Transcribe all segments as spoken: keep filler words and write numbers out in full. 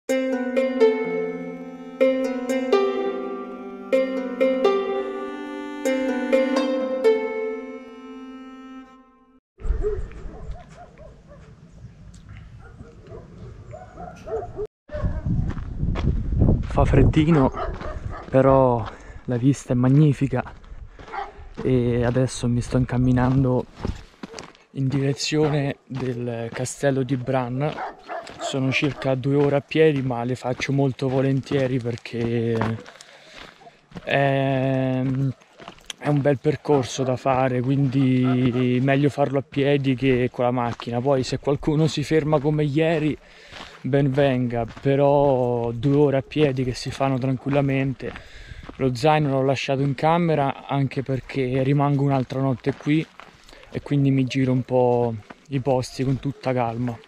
Fa freddino, però la vista è magnifica e adesso mi sto incamminando in direzione del castello di Bran. Sono circa due ore a piedi, ma le faccio molto volentieri perché è, è un bel percorso da fare, quindi meglio farlo a piedi che con la macchina. Poi se qualcuno si ferma come ieri, ben venga, però due ore a piedi che si fanno tranquillamente. Lo zaino l'ho lasciato in camera anche perché rimango un'altra notte qui e quindi mi giro un po' i posti con tutta calma.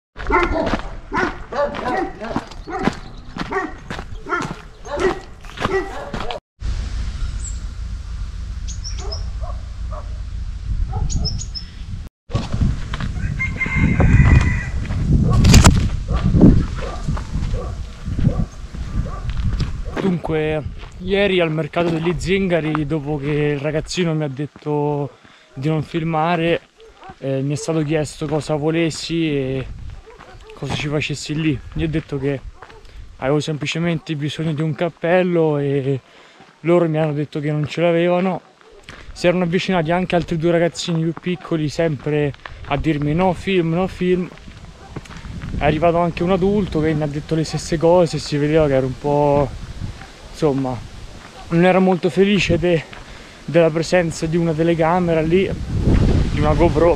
Dunque, ieri al mercato degli Zingari, dopo che il ragazzino mi ha detto di non filmare, eh, mi è stato chiesto cosa volessi e cosa ci facessi lì. Io ho detto che avevo semplicemente bisogno di un cappello e loro mi hanno detto che non ce l'avevano. Si erano avvicinati anche altri due ragazzini più piccoli, sempre a dirmi no film, no film. È arrivato anche un adulto che mi ha detto le stesse cose, si vedeva che era un po'... insomma, non era molto felice de, della presenza di una telecamera lì, di una GoPro,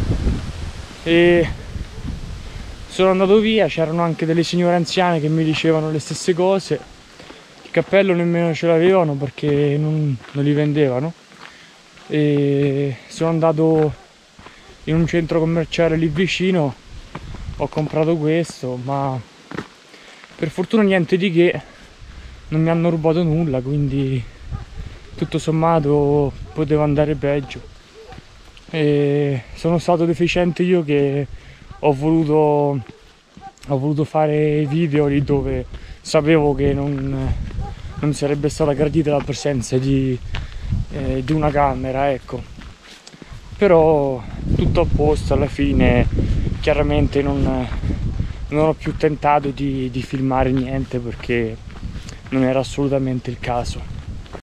e sono andato via. C'erano anche delle signore anziane che mi dicevano le stesse cose. Il cappello nemmeno ce l'avevano perché non, non li vendevano, e sono andato in un centro commerciale lì vicino, ho comprato questo, ma per fortuna niente di che, non mi hanno rubato nulla, quindi tutto sommato poteva andare peggio. E sono stato deficiente io che ho voluto, ho voluto fare video lì dove sapevo che non, non sarebbe stata gradita la presenza di, eh, di una camera, ecco. Però tutto a posto alla fine. Chiaramente non, non ho più tentato di, di filmare niente perché non era assolutamente il caso.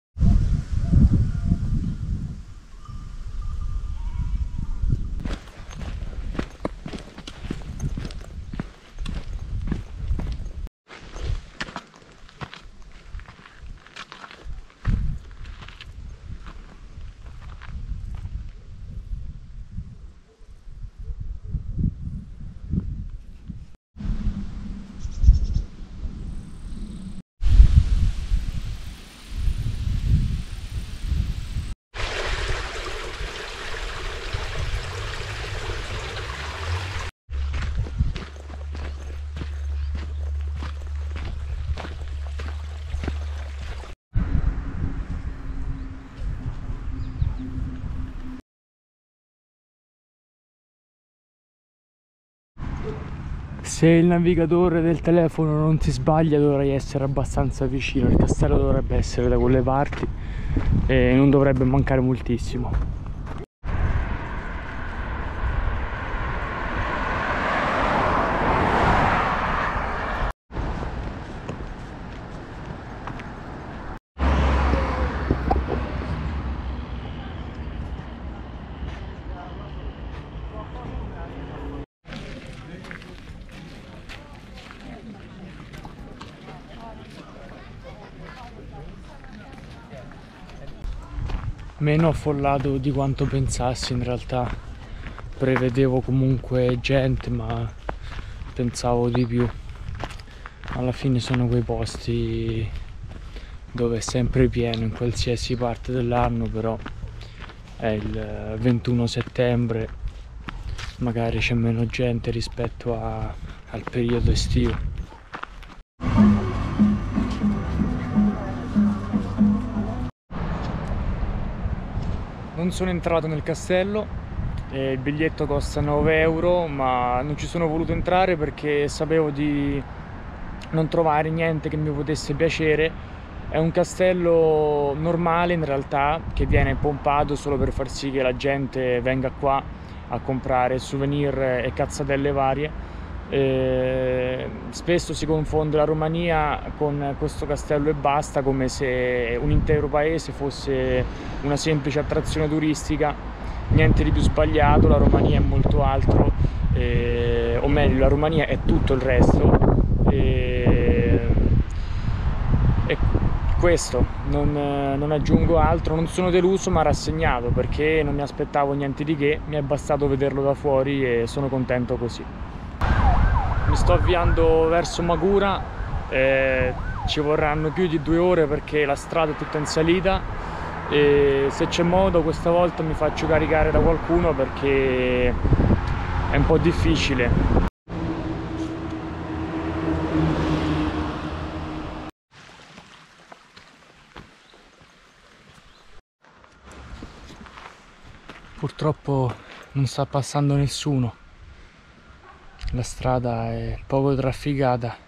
Se il navigatore del telefono non si sbaglia dovrei essere abbastanza vicino, il castello dovrebbe essere da quelle parti e non dovrebbe mancare moltissimo. Meno affollato di quanto pensassi, in realtà prevedevo comunque gente, ma pensavo di più. Alla fine sono quei posti dove è sempre pieno in qualsiasi parte dell'anno, però è il ventuno settembre, magari c'è meno gente rispetto a, al periodo estivo. Non sono entrato nel castello, eh, il biglietto costa nove euro, ma non ci sono voluto entrare perché sapevo di non trovare niente che mi potesse piacere. È un castello normale in realtà, che viene pompato solo per far sì che la gente venga qua a comprare souvenir e cazzatelle varie. Eh, spesso si confonde la Romania con questo castello e basta, come se un intero paese fosse una semplice attrazione turistica. Niente di più sbagliato, la Romania è molto altro, eh, o meglio, la Romania è tutto il resto. E, e questo, non, non aggiungo altro, non sono deluso ma rassegnato, perché non mi aspettavo niente di che, mi è bastato vederlo da fuori e sono contento così. Mi sto avviando verso Magura, eh, ci vorranno più di due ore perché la strada è tutta in salita, e se c'è modo questa volta mi faccio caricare da qualcuno perché è un po' difficile. Purtroppo non sta passando nessuno, la strada è poco trafficata.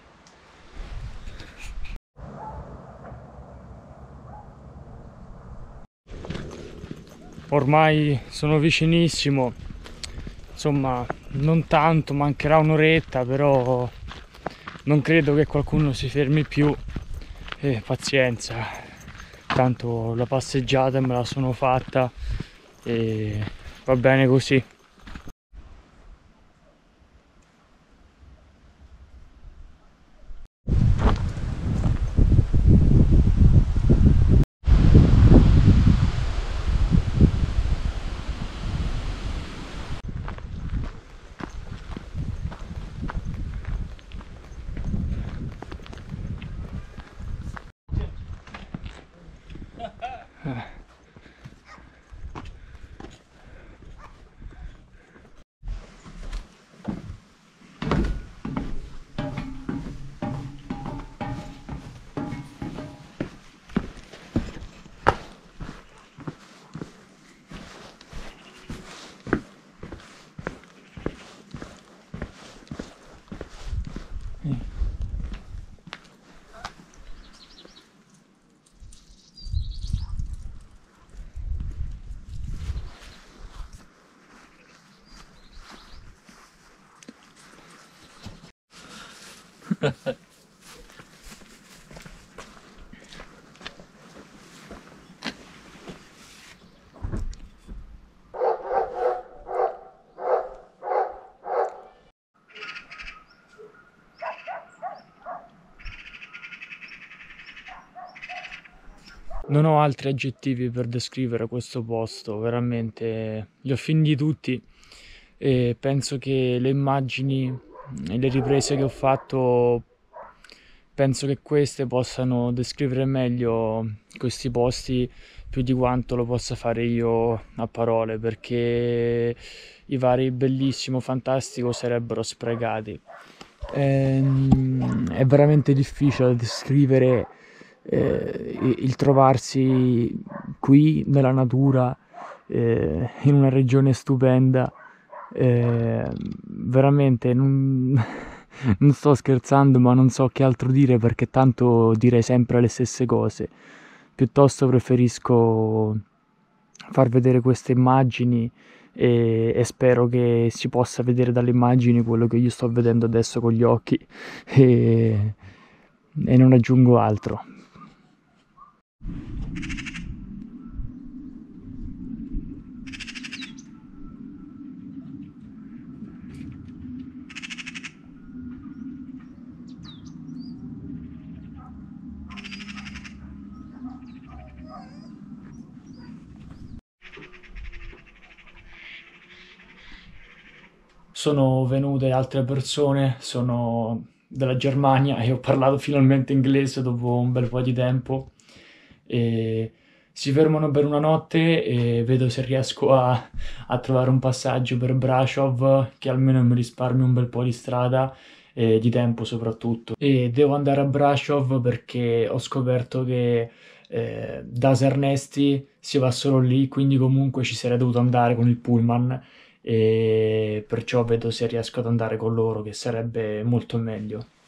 Ormai sono vicinissimo, insomma non tanto, mancherà un'oretta, però non credo che qualcuno si fermi più, e pazienza, tanto la passeggiata me la sono fatta e va bene così. Non ho altri aggettivi per descrivere questo posto, veramente li ho finiti tutti, e penso che le immagini e le riprese che ho fatto, penso che queste possano descrivere meglio questi posti più di quanto lo possa fare io a parole, perché i vari bellissimo, fantastico sarebbero sprecati. È, è veramente difficile descrivere eh, il trovarsi qui nella natura, eh, in una regione stupenda, eh, veramente non, non sto scherzando, ma non so che altro dire, perché tanto direi sempre le stesse cose. Piuttosto preferisco far vedere queste immagini e, e spero che si possa vedere dalle immagini quello che io sto vedendo adesso con gli occhi, e, e non aggiungo altro. Sono venute altre persone, sono della Germania e ho parlato finalmente inglese dopo un bel po' di tempo, e si fermano per una notte e vedo se riesco a, a trovare un passaggio per Brasov che almeno mi risparmi un bel po' di strada e di tempo soprattutto. E devo andare a Brasov perché ho scoperto che eh, da Sernesti si va solo lì, quindi comunque ci sarei dovuto andare con il pullman, e perciò vedo se riesco ad andare con loro, che sarebbe molto meglio.